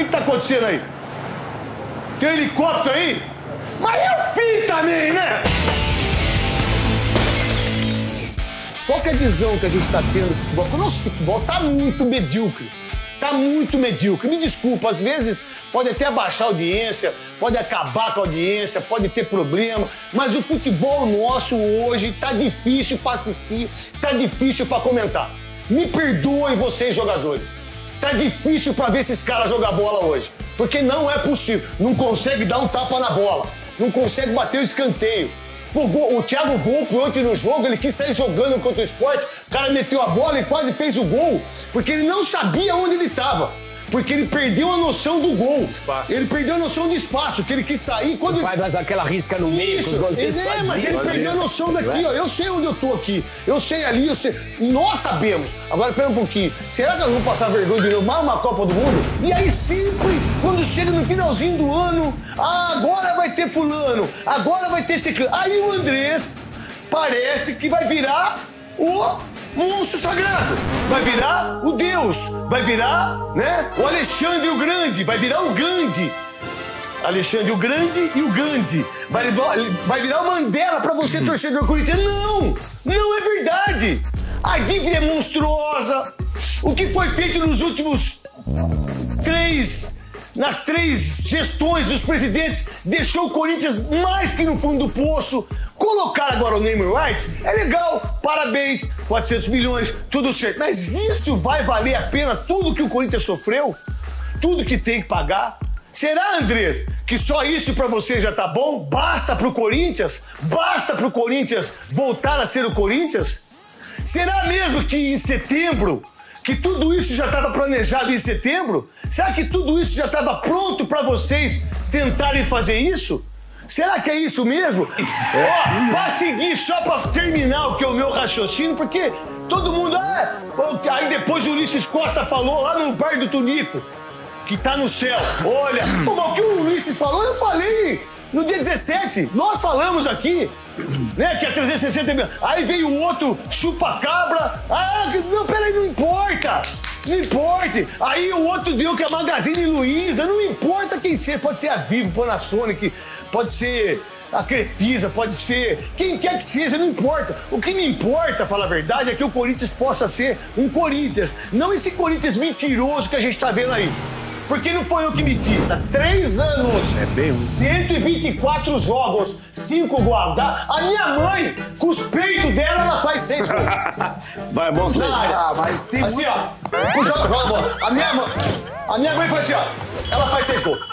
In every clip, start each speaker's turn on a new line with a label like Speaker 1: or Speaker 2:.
Speaker 1: que tá acontecendo aí? Tem um helicóptero aí? Mas é o fim também, né? Qual que é a visão que a gente tá tendo do futebol? Porque o nosso futebol tá muito medíocre. Tá muito medíocre. Me desculpa, às vezes pode até abaixar a audiência, pode acabar com a audiência, pode ter problema, mas o futebol nosso hoje tá difícil pra assistir, tá difícil pra comentar. Me perdoem vocês, jogadores. Tá difícil pra ver esses caras jogar bola hoje. Porque não é possível. Não consegue dar um tapa na bola. Não consegue bater o escanteio. O Thiago Volpe ontem no jogo, ele quis sair jogando contra o Sport, o cara meteu a bola e quase fez o gol, porque ele não sabia onde ele estava. Porque ele perdeu a noção do gol. Espaço. Ele perdeu a noção de espaço, que ele quis sair quando...
Speaker 2: Faz mais aquela risca no meio.
Speaker 1: Isso, mas ele perdeu a noção daqui, ó. Eu sei onde eu tô aqui, eu sei ali, eu sei... Nós sabemos. Agora, pera um pouquinho. Será que nós vamos passar vergonha de novo? Mais uma Copa do Mundo? E aí sempre, quando chega no finalzinho do ano, agora vai ter fulano, agora vai ter ciclano. Aí o Andrés parece que vai virar o... monstro sagrado, vai virar o Deus, vai virar, né, o Alexandre o Grande, vai virar o Gandhi. Alexandre o Grande e o Gandhi. Vai virar o Mandela pra você, torcedor corintiano. Não é verdade. A dívida é monstruosa. O que foi feito nos últimos nas três gestões dos presidentes deixou o Corinthians mais que no fundo do poço. Colocar agora o name rights é legal, parabéns, 400 milhões, tudo certo. Mas isso vai valer a pena tudo que o Corinthians sofreu? Tudo que tem que pagar? Será, Andrés, que só isso pra você já tá bom? Basta pro Corinthians? Basta pro Corinthians voltar a ser o Corinthians? Será mesmo que em setembro, que tudo isso já estava planejado em setembro? Será que tudo isso já estava pronto para vocês tentarem fazer isso? Será que é isso mesmo? Ó, pra seguir, só pra terminar o que é o meu raciocínio, porque todo mundo... aí depois o Ulisses Costa falou lá no bar do Tunico, que tá no céu. Olha, o que o Ulisses falou, eu falei no dia 17. Nós falamos aqui, né, que é 360 mil. Aí veio o outro chupa-cabra. Não, peraí, não importa. Não importa. Aí o outro deu que é a Magazine Luiza. Não importa quem seja. Pode ser a Vivo, Panasonic, pode ser a Crefisa, pode ser quem quer que seja, não importa. O que me importa, falar a verdade, é que o Corinthians possa ser um Corinthians. Não esse Corinthians mentiroso que a gente tá vendo aí. Porque não foi eu que menti. Há 3 anos, 124 jogos, 5 gols. Tá? A minha mãe, com os peitos dela, ela faz 6 gols.
Speaker 3: Vai, mostra aí.
Speaker 1: Mas tem assim, ó. A minha mãe faz assim, ó. Ela faz 6 gols.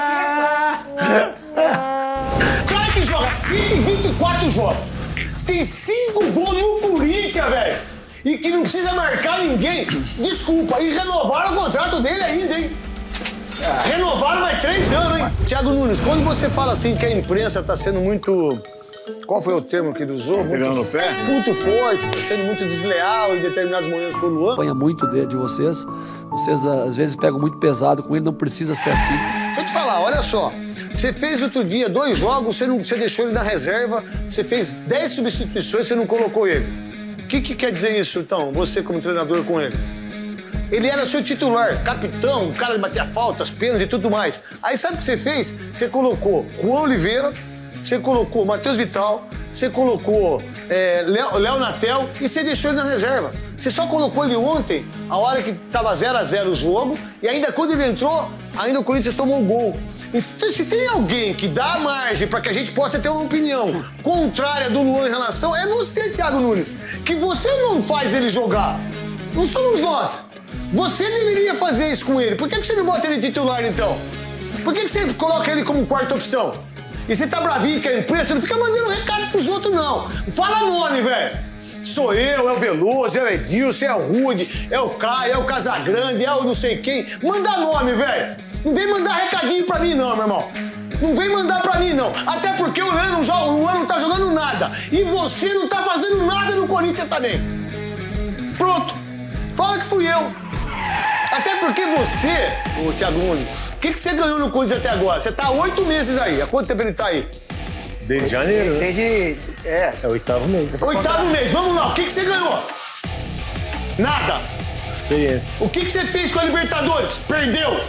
Speaker 1: Cara que joga 124 jogos. Tem 5 gols no Corinthians, velho. E que não precisa marcar ninguém. Desculpa. E renovaram o contrato dele ainda, hein? Renovaram mais 3 anos, hein? Thiago Nunes, quando você fala assim que a imprensa tá sendo muito... Qual foi o termo que ele usou?
Speaker 3: Pegando no pé?
Speaker 1: Muito forte, tá sendo muito desleal em determinados momentos com o Luan.
Speaker 4: Apanha muito de vocês. Vocês, às vezes, pegam muito pesado com ele, não precisa ser assim.
Speaker 1: Deixa eu te falar, olha só. Você fez outro dia 2 jogos, você deixou ele na reserva, você fez 10 substituições, você não colocou ele. O que quer dizer isso, então, você como treinador com ele? Ele era seu titular, capitão, o cara que batia faltas, pênaltis e tudo mais. Aí sabe o que você fez? Você colocou Juan Oliveira, você colocou Matheus Vital, você colocou Léo Natel e você deixou ele na reserva. Você só colocou ele ontem, a hora que tava 0-0 o jogo, e ainda quando ele entrou, ainda o Corinthians tomou o gol. Então, se tem alguém que dá margem para que a gente possa ter uma opinião contrária do Luan em relação, é você, Thiago Nunes. Que você não faz ele jogar. Não somos nós. Você deveria fazer isso com ele. Por que você não bota ele titular, então? Por que você coloca ele como quarta opção? E você tá bravinho que é imprensa, não fica mandando recado pros outros, não. Fala nome, velho. Sou eu, é o Veloso, é o Edilson, é o Rude, é o Caio, é o Casagrande, é o não sei quem. Manda nome, velho. Não vem mandar recadinho pra mim, não, meu irmão. Não vem mandar pra mim, não. Até porque o Luan não tá jogando nada. E você não tá fazendo nada no Corinthians também. Pronto. Fala que fui eu. Até porque você, ô Thiago Nunes, o que você ganhou no Corinthians até agora? Você tá há 8 meses aí. Há quanto tempo ele tá aí?
Speaker 3: Desde janeiro, né?
Speaker 1: Desde...
Speaker 3: É o 8º mês.
Speaker 1: 8º mês. Vamos lá. O que você ganhou? Nada.
Speaker 3: Experiência.
Speaker 1: O que você fez com a Libertadores? Perdeu.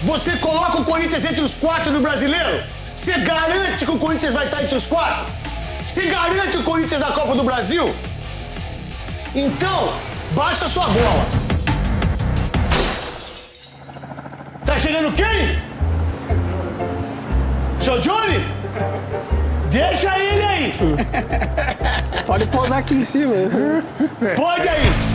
Speaker 1: Você coloca o Corinthians entre os 4 no Brasileiro? Você garante que o Corinthians vai estar entre os 4? Você garante o Corinthians na Copa do Brasil? Então, baixa sua bola. Tá chegando quem? Seu Johnny? Deixa ele aí.
Speaker 2: Pode pousar aqui em cima.
Speaker 1: Pode aí.